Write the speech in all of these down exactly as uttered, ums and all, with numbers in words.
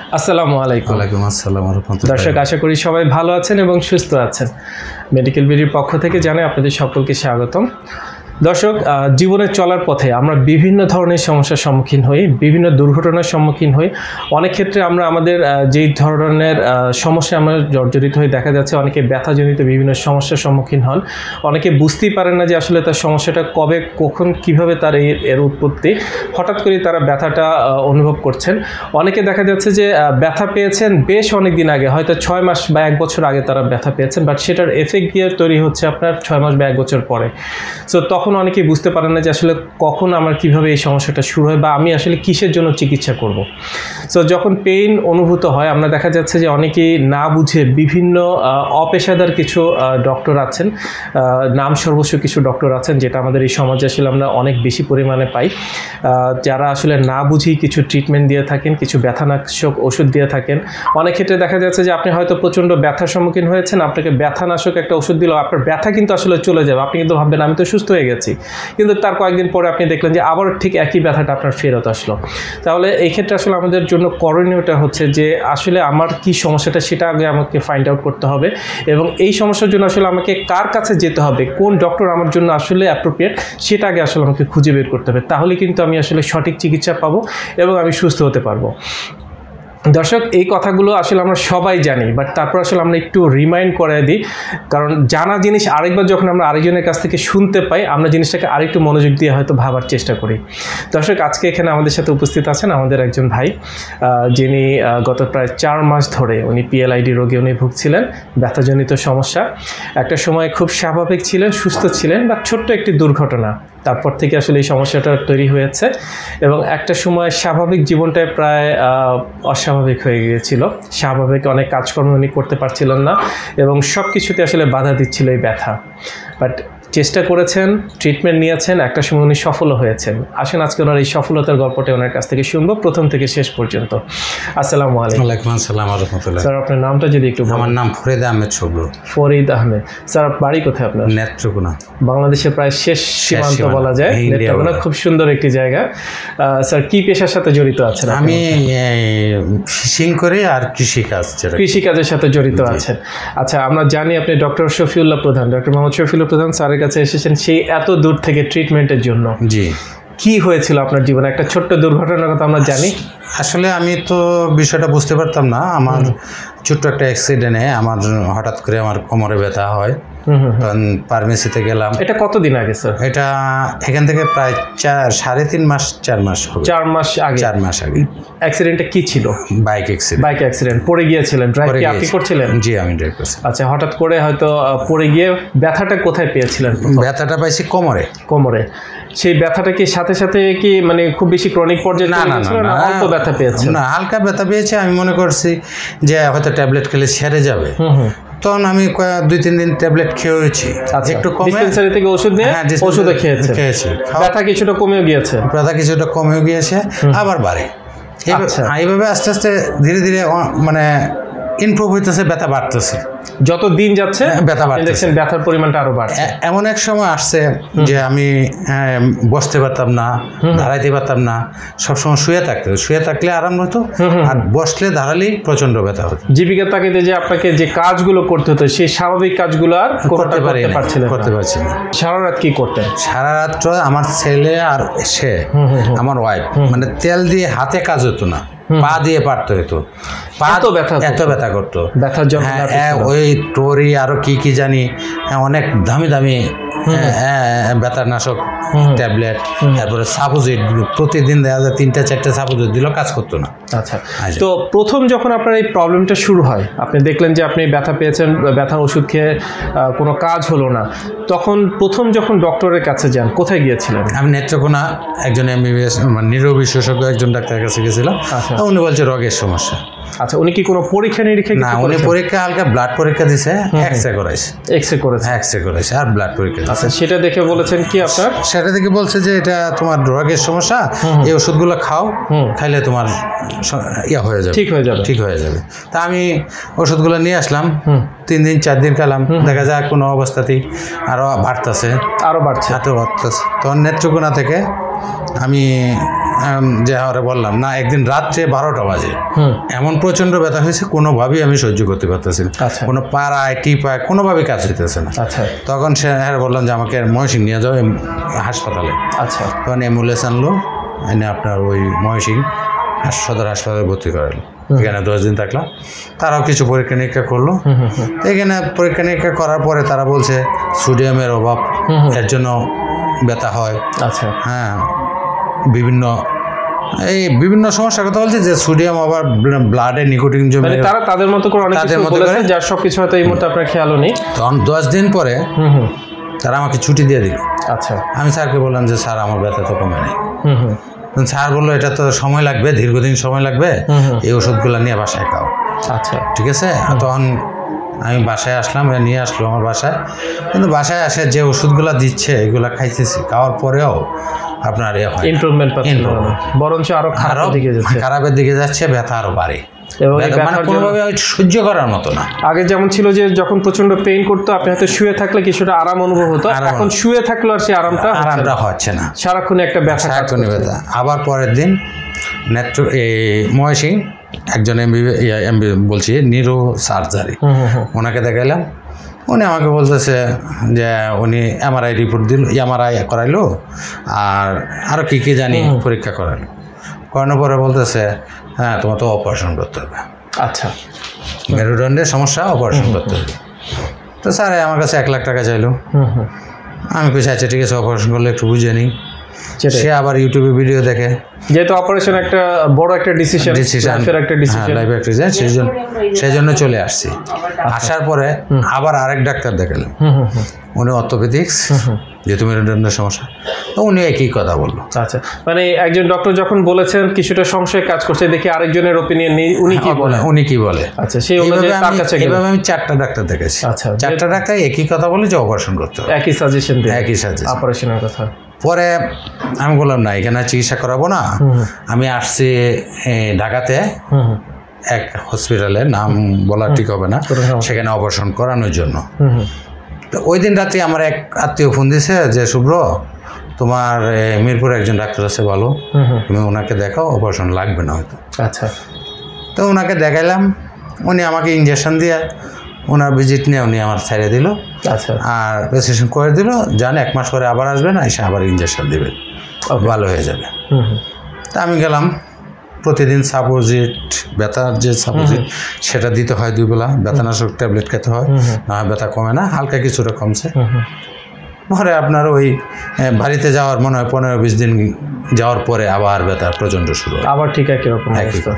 আসসালামু আলাইকুম। ওয়ালাইকুম আসসালাম ওয়া রাহমাতুল্লাহ। দর্শক, আশা করি সবাই ভালো আছেন এবং সুস্থ আছেন। মেডিকেল বিডির পক্ষ থেকে জানাই আপনাদের সকলকে স্বাগতম। দর্শক, জীবনে চলার পথে আমরা বিভিন্ন ধরনের সমস্যার সম্মুখীন হই, বিভিন্ন দুর্ঘটনার সম্মুখীন হই। অনেক ক্ষেত্রে আমরা আমাদের যেই ধরনের সমস্যা আমরা জর্জরিত হয়ে দেখা যাচ্ছে, অনেকে ব্যথাজনিত বিভিন্ন সমস্যার সম্মুখীন হন। অনেকে বুঝতেই পারেন না যে আসলে তার সমস্যাটা কবে, কখন, কিভাবে তার এর উৎপত্তি। হঠাৎ করে তারা ব্যথাটা অনুভব করছেন। অনেকে দেখা যাচ্ছে যে ব্যথা পেয়েছেন বেশ অনেক দিন আগে, হয়তো ছয় মাস বা এক বছর আগে তারা ব্যথা পেয়েছেন, বাট সেটার এফেক্ট দিয়ে তৈরি হচ্ছে আপনার ছয় মাস বা এক বছর পরে। সো তখন অনেকেই বুঝতে পারেন না যে আসলে কখন আমার কিভাবে এই সমস্যাটা শুরু হয় বা আমি আসলে কিসের জন্য চিকিৎসা করব। সো যখন পেইন অনুভূত হয়, আমরা দেখা যাচ্ছে যে অনেকেই না বুঝে বিভিন্ন অপেশাদার কিছু ডক্টর আছেন, নাম সর্বস্ব কিছু ডক্টর আছেন, যেটা আমাদের এই সমাজে আসলে আমরা অনেক বেশি পরিমাণে পাই, যারা আসলে না বুঝেই কিছু ট্রিটমেন্ট দিয়ে থাকেন, কিছু ব্যথানাশক ওষুধ দিয়ে থাকেন। অনেক ক্ষেত্রে দেখা যাচ্ছে যে আপনি হয়তো প্রচণ্ড ব্যথার সম্মুখীন হয়েছেন, আপনাকে ব্যথানাশক একটা ওষুধ দিল, আপনার ব্যথা কিন্তু আসলে চলে যাবে, আপনি কিন্তু ভাববেন আমি তো সুস্থ হয়ে গেছি, কিন্তু তার কয়েকদিন পরে আপনি দেখলেন যে আবার ঠিক একই ব্যথাটা আপনার ফেরত আসলো। তাহলে এই ক্ষেত্রে আসলে আমাদের জন্য করণীয়টা হচ্ছে যে আসলে আমার কি সমস্যাটা সেটা আগে আমাকে ফাইন্ড আউট করতে হবে, এবং এই সমস্যার জন্য আসলে আমাকে কার কাছে যেতে হবে, কোন ডক্টর আমার জন্য আসলে অ্যাপ্রোপ্রিয়েট, সেটা আগে আসলে আমাকে খুঁজে বের করতে হবে। তাহলে কিন্তু আমি আসলে সঠিক চিকিৎসা পাবো এবং আমি সুস্থ হতে পারবো। দর্শক, এই কথাগুলো আসলে আমরা সবাই জানি, বাট তারপর আসলে আমরা একটু রিমাইন্ড করে দিই, কারণ জানা জিনিস আরেকবার যখন আমরা আরেকজনের কাছ থেকে শুনতে পাই, আমরা জিনিসটাকে আরেকটু মনোযোগ দিয়ে হয়তো ভাবার চেষ্টা করি। দর্শক, আজকে এখানে আমাদের সাথে উপস্থিত আছেন আমাদের একজন ভাই, যিনি গত প্রায় চার মাস ধরে উনি পিএলআইডি রোগে উনি ভুগছিলেন, ব্যথাজনিত সমস্যা। একটা সময় খুব স্বাভাবিক ছিলেন, সুস্থ ছিলেন, বা ছোট্ট একটি দুর্ঘটনা, তারপর থেকে আসলে এই সমস্যাটা তৈরি হয়েছে এবং একটা সময় স্বাভাবিক জীবনটায় প্রায় অস্বাভাবিক হয়ে গিয়েছিল। স্বাভাবিক অনেক কাজকর্ম উনি করতে পারছিলেন না এবং সব কিছুতে আসলে বাধা দিচ্ছিল এই ব্যথা। বাট চেষ্টা করেছেন, ট্রিটমেন্ট নিয়েছেন, একটা সময় উনি সফলও হয়েছেন। আসেন আজকে ওনার এই সফলতার গল্পটা ওনার কাছ থেকে শুনবো প্রথম থেকে শেষ পর্যন্ত। আসসালামু আলাইকুম। ওয়ালাইকুম আসসালাম ওয়া রাহমাতুল্লাহ। স্যার, আপনার নামটা যদি একটু বলেন। আমার নাম ফরিদ আহমেদ শুভ্র। ফরিদ আহমেদ। স্যার, বাড়ি কোথায় আপনার? নেত্রকোনা। বাংলাদেশের প্রায় শেষ সীমান্ত বলা যায় নেত্রকোনা, খুব সুন্দর একটি জায়গা। স্যার, কি পেশার সাথে জড়িত আছেন? আমি ফিশিং করি আর কৃষিকাজ। কৃষিকাজের সাথে জড়িত আছেন। আচ্ছা, আমরা জানি আপনি ডক্টর শফিউল্লাহ প্রধান, ডক্টর মোহাম্মদ শফিউল্লাহ প্রধান স্যারের কাছে এসেছেন সেই এত দূর থেকে ট্রিটমেন্টের জন্য। জি, কি হয়েছিল আপনার জীবনে? একটা ছোট্ট দুর্ঘটনার কথা আমরা জানি। আসলে আমি তো বিষয়টা বুঝতে পারতাম না। আমার ছোট্ট একটা অ্যাক্সিডেন্টে আমার হঠাৎ করে আমার কোমরে ব্যথা হয়, ফার্মেসিতে গেলাম। এটা কতদিন আগে স্যার? এটা এখান থেকে প্রায় চার সাড়ে তিন মাস চার মাস হবে। চার মাস আগে? চার মাস আগে। অ্যাক্সিডেন্টটা কি ছিল? Bike accident. বাইক অ্যাক্সিডেন্ট, পড়ে গিয়েছিলেন? ড্রাইভ কি আপনি করছিলেন? জি, আমি ড্রাইভ করছি। আচ্ছা, হঠাৎ করে হয়তো পড়ে গিয়ে ব্যথাটা কোথায় পেয়েছিলেন? ব্যথাটা পাইছি কোমরে। কোমরে। সেই ব্যথাটা কি সাথে সাথে কি মানে খুব বেশি ক্রনিক পর্যায়ে? না না না, অল্প ব্যথা পেয়েছে? না, হালকা ব্যথা পেয়েছে। আমি মনে করছি যে হয়তো ট্যাবলেট খেলে সেরে যাবে, তখন আমি দুই তিন দিন ট্যাবলেট খেয়েছি। একটু কমে ডিসপেন্সারি থেকে ওষুধ নিয়ে ওষুধও খেয়েছে, খেয়েছি ব্যথা কিছুটা কমেও গিয়েছে। ব্যথা কিছুটা কমেও গিয়েছে, আবার বাড়ে। এইভাবে আস্তে আস্তে ধীরে ধীরে মানে ইমপ্রুভ হইতেছে, ব্যথা বাড়তেছে। যত দিন যাচ্ছে ব্যথা বাড়তেছে, ব্যথার পরিমাণটা আরো বাড়ছে। এমন এক সময় আসছে যে আমি বসতে পারতাম না, দাঁড়াইতে পারতাম না, সবসময় শুয়ে থাকতে শুয়ে থাকলে আরাম হতো, আর বসলে দাঁড়ালেই প্রচন্ড ব্যথা হতো। জীবিকার তাগিদে যে আপনাকে যে কাজগুলো করতে হতো, সেই স্বাভাবিক কাজগুলো আর করতে পারছিলেন করতে পারছি না। সারা রাত কি করতেন? সারা রাত আমার ছেলে আর সে আমার ওয়াইফ মানে তেল দিয়ে হাতে কাজ হতো না, পা দিয়ে পারতে হতো। এত ব্যথা এত ব্যথা করতো, ব্যথার জন্য ওই টোরি আরো কি কি জানি অনেক দামি দামি ব্যথার নাশক ট্যাবলেট, তারপরে সাপোজিট প্রতিদিন দেখা যায় তিনটা চারটা সাপোজিট দিলেও কাজ করতো না। আচ্ছা, তো প্রথম যখন আপনার এই প্রবলেমটা শুরু হয়, আপনি দেখলেন যে আপনি ব্যথা পেয়েছেন, ব্যথার ওষুধ খেয়ে কোনো কাজ হলো না, তখন প্রথম যখন ডক্টরের কাছে যান কোথায় গিয়েছিলেন? আমি নেত্রকোনা একজন এমবিবিএস মানে নিরো বিশেষজ্ঞ একজন ডাক্তারের কাছে গেছিলাম। উনি বলছে রোগের সমস্যা। আচ্ছা, উনি কি কোনো পরীক্ষা নিরীক্ষা? না, উনি পরীক্ষা হালকা ব্লাড পরীক্ষা দিছে, এক্সরে করাইছে। এক্সরে করেছে? এক্সরে করেছে আর ব্লাড পরীক্ষা। আচ্ছা, সেটা দেখে বলেছেন কি আপনার? সেটা দেখে বলছে যে এটা তোমার রোগের সমস্যা, এই ওষুধগুলো খাও, খাইলে তোমার ইয়া হয়ে যাবে, ঠিক হয়ে যাবে, ঠিক হয়ে যাবে। তা আমি ওষুধগুলো নিয়ে আসলাম, তিন দিন চার দিন খেলাম, দেখা যায় কোনো অবস্থাতেই আরও বাড়তেছে, আরও বাড়ছে, এত বাড়তেছে। তখন নেত্রকোনা থেকে আমি যে হারে বললাম না, একদিন রাত্রে বারোটা বাজে এমন প্রচণ্ড ব্যথা হয়েছে, কোনোভাবেই আমি সহ্য করতে পারতেছি না, কোনো পাড়ায় টিপায় কোনোভাবেই কাজ হইতেছে না। তখন সে বললাম যে আমাকে ময়মনসিংহ নিয়ে যাও হাসপাতালে। আচ্ছা, তখন অ্যাম্বুলেন্স আনলো, এনে আপনার ওই ময়মনসিংহ সদর হাসপাতালে ভর্তি করালো। এখানে দশ দিন থাকলাম, তারাও কিছু পরীক্ষা নিরীক্ষা করলো। এখানে পরীক্ষা নিরীক্ষা করার পরে তারা বলছে সোডিয়ামের অভাব, এর জন্য ব্যথা হয়। আচ্ছা, হ্যাঁ, বিভিন্ন এই বিভিন্ন সমস্যার কথা বলছে, যে সোডিয়াম আবার ব্লাডে নিকোটিন জমে, তারা তাদের মতো করে অনেক কিছু বলেছে, যার সবকিছু হয়তো এই মুহূর্তে আপনার খেয়ালও নেই। তখন দশ দিন পরে তারা আমাকে ছুটি দিয়ে দিল। আচ্ছা, আমি স্যারকে বললাম যে স্যার আমার ব্যথা তো কমে নেই। স্যার বললো এটা তো সময় লাগবে, দীর্ঘদিন সময় লাগবে, এই ওষুধগুলো নিয়ে বাসায় খাও। আচ্ছা, ঠিক আছে। তখন আমি বাসায় আসলাম, নিয়ে আসলো আমার বাসায়, কিন্তু বাসায় আসে যে ওষুধগুলো দিচ্ছে এগুলো খাইতেছি, খাওয়ার পরেও আপনার এ হয় ইমপ্রুভমেন্ট পাচ্ছেন, বরঞ্চ আরো খারাপের দিকে যাচ্ছে, খারাপের দিকে যাচ্ছে, ব্যথা আরো বাড়ে, মানে কোনোভাবে সহ্য করার মতো না। আগে যেমন ছিল যে যখন প্রচন্ড পেইন করতো, আপনি হয়তো শুয়ে থাকলে কিছুটা আরাম অনুভব হতো, এখন শুয়ে থাকলেও আর সেই আরামটা আরামটা হচ্ছে না, সারাক্ষণ একটা ব্যথা, সারাক্ষণ ব্যথা। আবার পরের দিন নেত্র এই ময়মনসিংহ একজন এমবি এমবি বলছি নিউরো সার্জারি, ওনাকে দেখাইলাম। উনি আমাকে বলতেছে যে উনি এমআরআই রিপোর্ট দিল, এমআরআই করাইলো, আর আরও কী কী জানি পরীক্ষা করালো। করানোর পরে বলতেছে হ্যাঁ তোমার তো অপারেশন করতে হবে। আচ্ছা, মেরুদণ্ডের সমস্যা, অপারেশন করতে হবে। তো স্যার আমার কাছে এক লাখ টাকা চাইলো। আমি কিছু আচ্ছা ঠিক আছে, অপারেশন করলে একটু বুঝে নিই। সে আবার ইউটিউবে ভিডিও দেখে, যেহেতু অপারেশন একটা বড় একটা ডিসিশন, ডিসিশন একটা ডিসিশন লাইফ একটা ডিসিশন, সেই জন্য সেই জন্য চলে আসছি। আসার পরে আবার আরেক ডাক্তার দেখালাম, উনি অর্থোপেডিক্স, যেহেতু মেরুদণ্ডের সমস্যা, তো উনি একই কথা বললো। আচ্ছা, মানে একজন ডক্টর যখন বলেছেন কিছুটা সংশয় কাজ করছে, দেখি আরেকজনের ওপিনিয়ন নেই, উনি কি বলে উনি কি বলে আচ্ছা, সেই অনুযায়ী তার কাছে গেলাম। এভাবে আমি চারটা ডাক্তার দেখেছি। আচ্ছা, চারটা ডাক্তার একই কথা বলে যে অপারেশন করতে হবে, একই সাজেশন দেয়, একই সাজেশন অপারেশনের কথা। পরে আমি বললাম না, এখানে চিকিৎসা করাবো না, আমি আসছি ঢাকাতে এক হসপিটালে, নাম বলা ঠিক হবে না, সেখানে অপারেশন করানোর জন্য। তো ওই দিন রাতে আমার এক আত্মীয় ফোন দিছে যে শুভ্র, তোমার মিরপুরে একজন ডাক্তার আছে ভালো, তুমি ওনাকে দেখাও, অপারেশন লাগবে না হয়তো। আচ্ছা, তো ওনাকে দেখাইলাম, উনি আমাকে ইঞ্জেকশন দিয়ে ওনার ভিজিট নিয়ে উনি আমার ছেড়ে দিল। আচ্ছা, আর প্রেসক্রিপশন করে দিল, যান এক মাস পরে আবার আসবেন, এসে আবার ইঞ্জেকশন দেবেন, ভালো হয়ে যাবে। তা আমি গেলাম, প্রতিদিন সাপোজিট, ব্যথার যে সাপোজিট সেটা দিতে হয় দুই বেলা, ব্যথানাশক ট্যাবলেট খেতে হয়, না ব্যথা কমে না, হালকা কিছুটা কমছে। পরে আপনার ওই বাড়িতে যাওয়ার মনে হয় পনেরো বিশ দিন যাওয়ার পরে আবার ব্যথা প্রচণ্ড শুরু, আবার ঠিক একই রকম।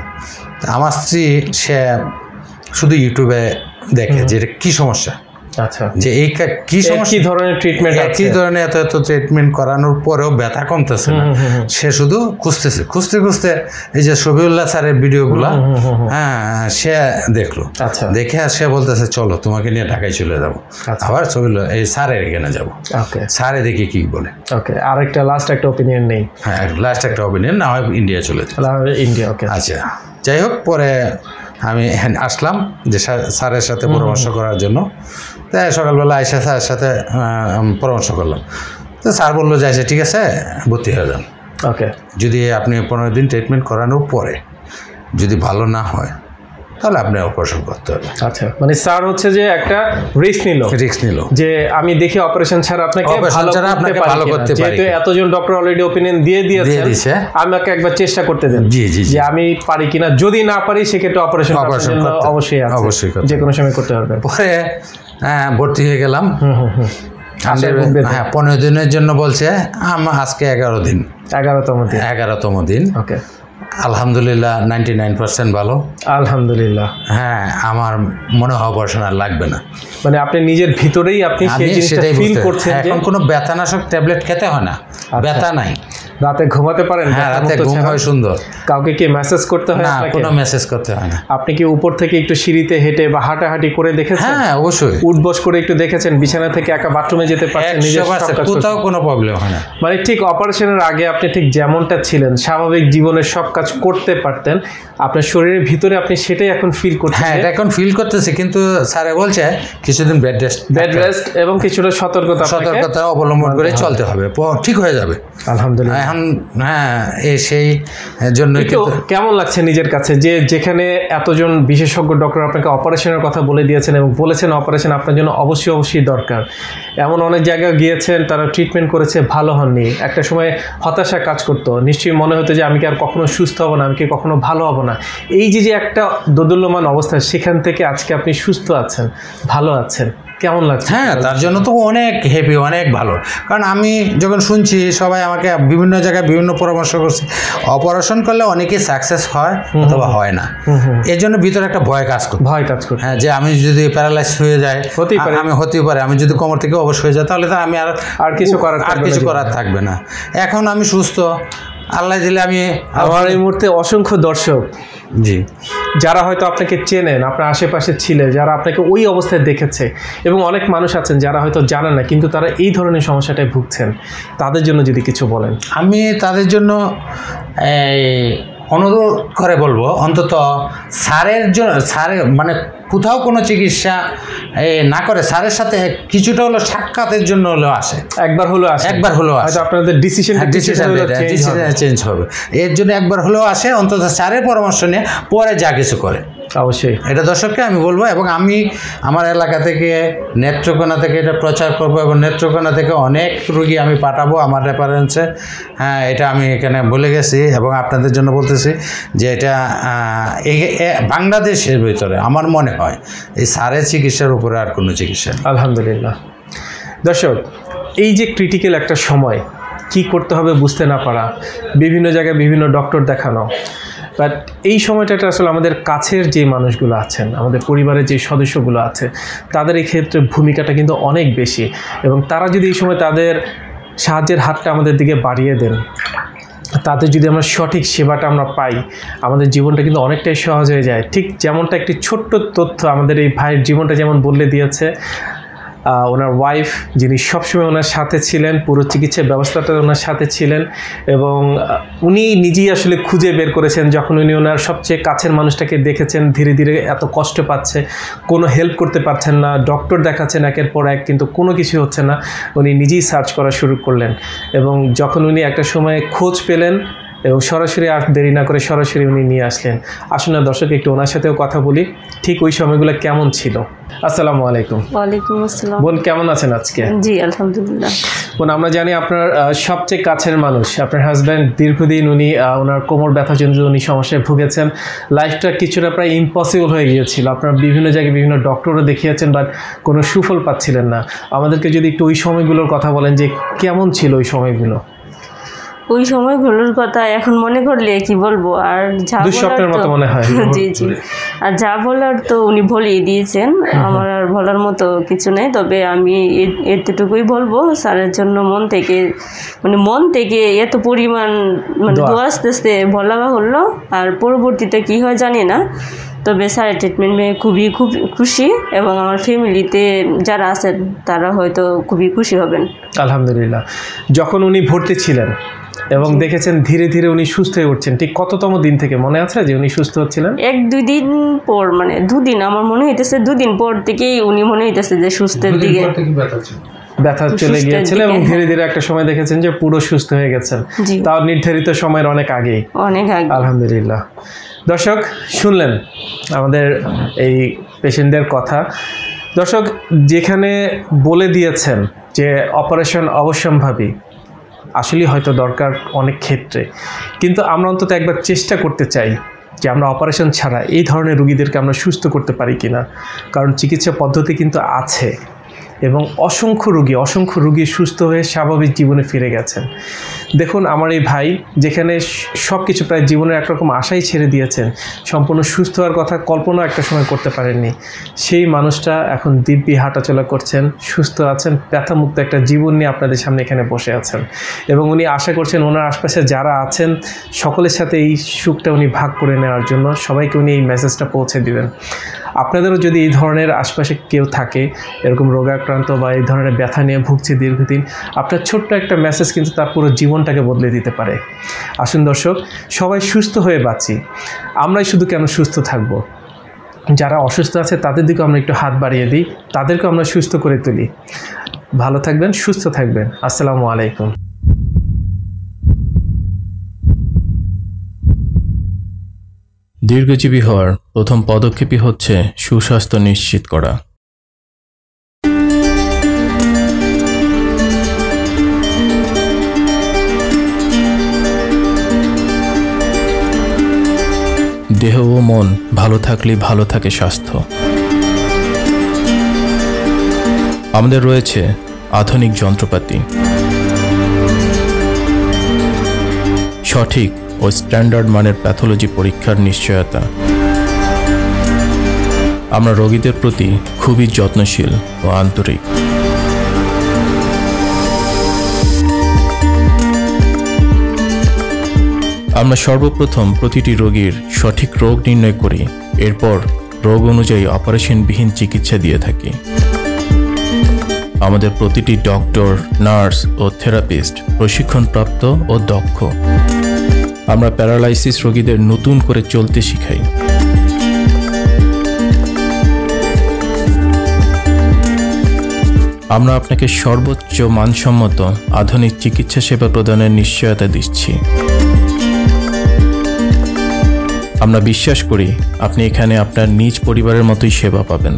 আমার স্ত্রী সে শুধু ইউটিউবে দেখে যে এটা কী সমস্যা, আচ্ছা, যে এই কি সমস্যা, কি ধরনের ট্রিটমেন্ট, একই ধরনের এত এত ট্রিটমেন্ট করানোর পরেও ব্যথা কমতেছে না, সে শুধু খুঁজতেছে, খুঁজতে খুঁজতে এই যে শফিউল্লাহ স্যারের ভিডিওগুলো হ্যাঁ সে দেখলো। আচ্ছা, দেখে আর সে বলতেছে চলো তোমাকে নিয়ে ঢাকায় চলে যাবো, আবার শফিউল্লাহ এই স্যারের এখানে যাবো। ওকে, স্যারে দেখি কি বলে। ওকে, আর একটা লাস্ট একটা ওপিনিয়ন নেই, হ্যাঁ লাস্ট একটা ওপিনিয়ন, না হয় ইন্ডিয়া চলে যাবে, ইন্ডিয়া। ওকে, আচ্ছা, যাই হোক, পরে আমি আসলাম যে স্যারের সাথে পরামর্শ করার জন্য। তাই সকালবেলা আইসা স্যারের সাথে পরামর্শ করলাম, তো স্যার বললো যে আচ্ছা ঠিক আছে ভর্তি হয়ে যান। ওকে, যদি আপনি পনেরো দিন ট্রিটমেন্ট করানোর পরে যদি ভালো না হয় তাহলে আপনি অপারেশন করতে হবে। আচ্ছা, মানে স্যার হচ্ছে যে একটা রিস্ক নিল, রিস্ক নিল যে আমি দেখি অপারেশন ছাড়া আপনাকে ভালো করতে পারি, যেহেতু এতজন ডক্টর অলরেডি ওপিনিয়ন দিয়ে দিয়েছে, আমাকে একবার চেষ্টা করতে দেন। জি জি, যে আমি পারি কিনা, যদি না পারি সেক্ষেত্রে অপারেশন অপারেশন অবশ্যই অবশ্যই যে কোনো সময় করতে পারবে। পরে হ্যাঁ ভর্তি হয়ে গেলাম। হ্যাঁ, পনেরো দিনের জন্য বলছে, আমার আজকে এগারো দিন, এগারোতম দিন এগারোতম দিন ওকে, আলহামদুলিল্লাহ নাইনটি নাইন পার্সেন্ট ভালো, আলহামদুলিল্লাহ। হ্যাঁ, আমার মনে হয় অপারেশন আর লাগবে না, মানে আপনি নিজের ভিতরেই আপনি সেই জিনিসটা ফিল করছেন, এখন কোনো ব্যথানাশক ট্যাবলেট খেতে হয় না, ব্যথা নাই, রাতে ঘুমাতে পারেন। হ্যাঁ, রাতে ঘুম হয় সুন্দর। কাউকে কি মেসেজ করতে হয় না? কোনো মেসেজ করতে হয় না। আপনি কি উপর থেকে একটু সিঁড়িতে হেঁটে বা হাঁটাহাঁটি করে দেখেছেন? হ্যাঁ, অবশ্যই। উঠবস করে একটু দেখেছেন? বিছানা থেকে একা বাথরুমে যেতে পারছেন? নিজের কোথাও কোনো প্রবলেম হয় না, মানে ঠিক অপারেশনের আগে আপনি ঠিক যেমনটা ছিলেন, স্বাভাবিক জীবনের সব কাজ করতে পারতেন, আপনার শরীরের ভিতরে আপনি সেটাই এখন ফিল করছেন। হ্যাঁ, এটা এখন ফিল করতেছে, কিন্তু স্যারে বলছে কিছুদিন বেড রেস্ট বেড রেস্ট এবং কিছুটা সতর্কতা সতর্কতা অবলম্বন করে চলতে হবে, ঠিক হয়ে যাবে আলহামদুলিল্লাহ। এখন হ্যাঁ এই সেই জন্য কেমন লাগছে নিজের কাছে যে যেখানে এতজন বিশেষজ্ঞ ডক্টর আপনাকে অপারেশনের কথা বলে দিয়েছেন এবং বলেছেন অপারেশন আপনার জন্য অবশ্যই অবশ্যই দরকার, এমন অনেক জায়গায় গিয়েছেন তারা ট্রিটমেন্ট করেছে ভালো হননি, একটা সময় হতাশা কাজ করতো, নিশ্চয়ই মনে হতো যে আমি কি আর কখনো সুস্থ হব না, আমি কি কখনো ভালো হব না, এই যে যে একটা দোদুল্যমান অবস্থা সেখান থেকে আজকে আপনি সুস্থ আছেন, ভালো আছেন, কেমন লাগছে? হ্যাঁ, তার জন্য তো অনেক হ্যাপি, অনেক ভালো। কারণ আমি যখন শুনছি সবাই আমাকে বিভিন্ন জায়গায় বিভিন্ন পরামর্শ করছে, অপারেশন করলে অনেকেই সাকসেস হয় অথবা হয় না, এর জন্য ভিতরে একটা ভয় কাজ করে, ভয় কাজ করে হ্যাঁ, যে আমি যদি প্যারালাইজ হয়ে যাই, আমি হতেই পারে, আমি যদি কোমর থেকে অবশ হয়ে যাই তাহলে তো আমি আর আর কিছু করার আর কিছু করার থাকবে না। এখন আমি সুস্থ, আল্লাহ দিলে। আমি আমার এই মুহূর্তে অসংখ্য দর্শক জি যারা হয়তো আপনাকে চেনেন, আপনার আশেপাশে ছিলেন, যারা আপনাকে ওই অবস্থায় দেখেছে, এবং অনেক মানুষ আছেন যারা হয়তো জানেন না কিন্তু তারা এই ধরনের সমস্যাটায় ভুগছেন, তাদের জন্য যদি কিছু বলেন। আমি তাদের জন্য অনুরোধ করে বলবো, অন্তত স্যারের জন্য, স্যারের মানে কোথাও কোনো চিকিৎসা না করে স্যারের সাথে কিছুটা হলো সাক্ষাতের জন্য হলেও আসে, একবার হলেও আসে, একবার হলেও আসে, আপনাদের ডিসিশন ডিসিশন চেঞ্জ হবে, এর জন্য একবার হলেও আসে, অন্তত স্যারের পরামর্শ নিয়ে পরে যা কিছু করে। অবশ্যই এটা দর্শককে আমি বলবো, এবং আমি আমার এলাকা থেকে নেত্রকোনা থেকে এটা প্রচার করব, এবং নেত্রকোনা থেকে অনেক রুগী আমি পাঠাবো আমার রেফারেন্সে। হ্যাঁ, এটা আমি এখানে বলে গেছি, এবং আপনাদের জন্য বলতেছি যে এটা বাংলাদেশের ভিতরে আমার মনে হয় এই সারের চিকিৎসার উপরে আর কোনো চিকিৎসা নেই। আলহামদুলিল্লাহ। দর্শক, এই যে ক্রিটিক্যাল একটা সময়, কি করতে হবে বুঝতে না পারা, বিভিন্ন জায়গায় বিভিন্ন ডক্টর দেখানো, বাট এই সময়টাতে আসলে আমাদের কাছের যে মানুষগুলো আছেন, আমাদের পরিবারের যে সদস্যগুলো আছে, তাদের এই ক্ষেত্রে ভূমিকাটা কিন্তু অনেক বেশি, এবং তারা যদি এই সময় তাদের সাহায্যের হাতটা আমাদের দিকে বাড়িয়ে দেন, তাদের যদি আমরা সঠিক সেবাটা আমরা পাই, আমাদের জীবনটা কিন্তু অনেকটাই সহজ হয়ে যায়। ঠিক যেমনটা একটি ছোট্ট তথ্য আমাদের এই ভাইয়ের জীবনটা যেমন বদলে দিয়েছে, ওনার ওয়াইফ যিনি সবসময় ওনার সাথে ছিলেন, পুরো চিকিৎসা ব্যবস্থাটা ওনার সাথে ছিলেন, এবং উনি নিজেই আসলে খুঁজে বের করেছেন যখন উনি ওনার সবচেয়ে কাছের মানুষটাকে দেখেছেন ধীরে ধীরে এত কষ্ট পাচ্ছে, কোনো হেল্প করতে পারছেন না, ডক্টর দেখাচ্ছেন একের পর এক কিন্তু কোনো কিছু হচ্ছে না, উনি নিজেই সার্চ করা শুরু করলেন, এবং যখন উনি একটা সময় খোঁজ পেলেন এবং সরাসরি আর দেরি না করে সরাসরি উনি নিয়ে আসলেন। আসুন না দর্শক, একটু ওনার সাথেও কথা বলি, ঠিক ওই সময়গুলো কেমন ছিল। আসসালামু আলাইকুম। ওয়ালাইকুম আসসালাম। বোন, কেমন আছেন আজকে? জি আলহামদুলিল্লাহ। বোন, আমরা জানি আপনার সবচেয়ে কাছের মানুষ, আপনার হাজব্যান্ড দীর্ঘদিন উনি ওনার কোমর ব্যথা জনিত উনি সমস্যায় ভুগেছেন, লাইফটা কিছুটা প্রায় ইম্পসিবল হয়ে গিয়েছিল, আপনার বিভিন্ন জায়গায় বিভিন্ন ডক্টরও দেখিয়েছেন বাট কোনো সুফল পাচ্ছিলেন না। আমাদেরকে যদি একটু ওই সময়গুলোর কথা বলেন যে কেমন ছিল ওই সময়গুলো। ওই সময়গুলোর কথা এখন মনে করলে কি বলবো, আর যা দুঃস্বপ্নের মতো মনে হয়। জি জি, আর যা বলার তো উনি বলেই দিয়েছেন, আমার আর বলার মতো কিছু নেই। তবে আমি এতটুকুই বলবো, স্যারের জন্য মন থেকে মানে মন থেকে এত পরিমাণ মানে দোয়া আস্তে আস্তে বলা হলো, আর পরবর্তীতে কি হয় জানি না, তবে স্যারের ট্রিটমেন্ট নিয়ে খুবই খুব খুশি, এবং আমার ফ্যামিলিতে যারা আছেন তারা হয়তো খুবই খুশি হবেন। আলহামদুলিল্লাহ। যখন উনি ভর্তি ছিলেন এবং দেখেছেন ধীরে ধীরে উনি সুস্থ হয়ে উঠছেন, ঠিক কততম দিন থেকে মনে আছে যে উনি সুস্থ হচ্ছিলেন? এক দুই দিন পর, মানে দুদিন আমার মনে হইতেছে, দুদিন পর থেকেই উনি মনে হইতেছে যে সুস্থের দিকে ব্যথা চলে গিয়েছিল, এবং ধীরে ধীরে একটা সময় দেখেছেন যে পুরো সুস্থ হয়ে গেছেন, তাও নির্ধারিত সময়ের অনেক আগেই। অনেক আগে। আলহামদুলিল্লাহ। দর্শক, শুনলেন আমাদের এই পেশেন্টদের কথা। দর্শক, যেখানে বলে দিয়েছেন যে অপারেশন অবশ্যম্ভাবী, আসলেই হয়তো দরকার অনেক ক্ষেত্রে, কিন্তু আমরা অন্তত একবার চেষ্টা করতে চাই যে আমরা অপারেশন ছাড়া এই ধরনের রুগীদেরকে আমরা সুস্থ করতে পারি কিনা, কারণ চিকিৎসা পদ্ধতি কিন্তু আছে, এবং অসংখ্য রুগী অসংখ্য রুগী সুস্থ হয়ে স্বাভাবিক জীবনে ফিরে গেছেন। দেখুন, আমার এই ভাই যেখানে সব কিছু প্রায় জীবনের একরকম আশাই ছেড়ে দিয়েছেন, সম্পূর্ণ সুস্থ হওয়ার কথা কল্পনা একটা সময় করতে পারেননি, সেই মানুষটা এখন দিব্যি হাঁটাচলা করছেন, সুস্থ আছেন, ব্যথামুক্ত একটা জীবন নিয়ে আপনাদের সামনে এখানে বসে আছেন, এবং উনি আশা করছেন ওনার আশপাশে যারা আছেন সকলের সাথে এই সুখটা উনি ভাগ করে নেওয়ার জন্য সবাইকে উনি এই মেসেজটা পৌঁছে দিবেন। আপনাদেরও যদি এই ধরনের আশপাশে কেউ থাকে এরকম রোগাক্রান্ত বা এই ধরনের ব্যথা নিয়ে ভুগছে দীর্ঘদিন, আপনার ছোট্ট একটা মেসেজ কিন্তু তার পুরো জীবনটাকে বদলে দিতে পারে। আসুন দর্শক, সবাই সুস্থ হয়ে বাঁচি। আমরাই শুধু কেন সুস্থ থাকবো, যারা অসুস্থ আছে তাদের দিকেও আমরা একটু হাত বাড়িয়ে দিই, তাদেরকেও আমরা সুস্থ করে তুলি। ভালো থাকবেন, সুস্থ থাকবেন। আসসালামু আলাইকুম। দীর্ঘজীবী হওয়ার প্রথম পদক্ষেপই হচ্ছে সুস্বাস্থ্য নিশ্চিত করা। দেহ ও মন ভালো থাকলেই ভালো থাকে স্বাস্থ্য। আমাদের রয়েছে আধুনিক যন্ত্রপাতি, সঠিক ও স্ট্যান্ডার্ড মানের প্যাথোলজি পরীক্ষার নিশ্চয়তা। আমরা রোগীদের প্রতি খুবই যত্নশীল ও আন্তরিক। আমরা সর্বপ্রথম প্রতিটি রোগীর সঠিক রোগ নির্ণয় করি, এরপর রোগ অনুযায়ী অপারেশনবিহীন চিকিৎসা দিয়ে থাকি। আমাদের প্রতিটি ডক্টর, নার্স ও থেরাপিস্ট প্রশিক্ষণপ্রাপ্ত ও দক্ষ। আমরা প্যারালাইসিস রোগীদের নতুন করে চলতে শিখাই। আমরা আপনাকে সর্বোচ্চ মানসম্মত আধুনিক চিকিৎসা সেবা প্রদানের নিশ্চয়তা দিচ্ছি। আমরা বিশ্বাস করি আপনি এখানে আপনার নিজ পরিবারের মতোই সেবা পাবেন।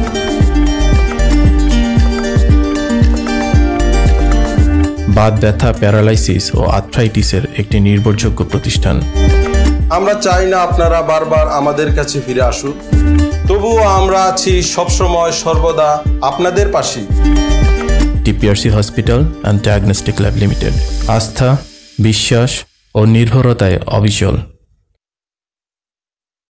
বাত ব্যথা, প্যারালাইসিস ও আর্থ্রাইটিসের একটি নির্ভরযোগ্য প্রতিষ্ঠান। আমরা চাই না আপনারা বারবার আমাদের কাছে ফিরে আসুন, তবুও আমরা আছি সবসময় সর্বদা আপনাদের পাশে। DPRC hospital and diagnostic lab limited, আস্থা, বিশ্বাস ও নির্ভরতায় অবিচল।